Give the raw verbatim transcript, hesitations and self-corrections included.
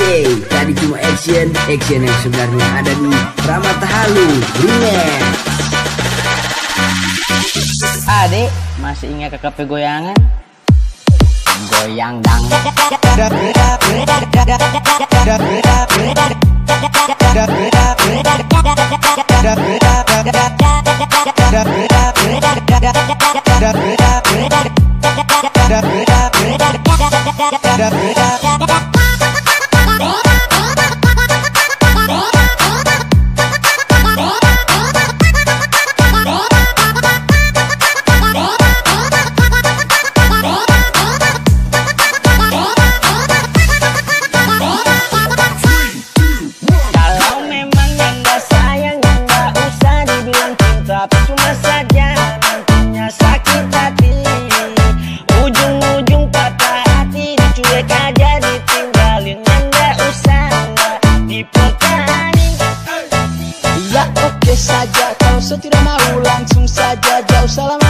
Yeay, tadi cuma action, action yang sebenarnya ada di Pramata Halu Remix. Adik, masih ingat ke kafe goyangan? Goyang dang. Cuma saja nantinya sakit hati, ujung-ujung patah hati, dicuek aja ditinggalin, nggak usah nggak dipertahanin. Ya oke saja, kalau saya tidak mau langsung saja, jauh salam.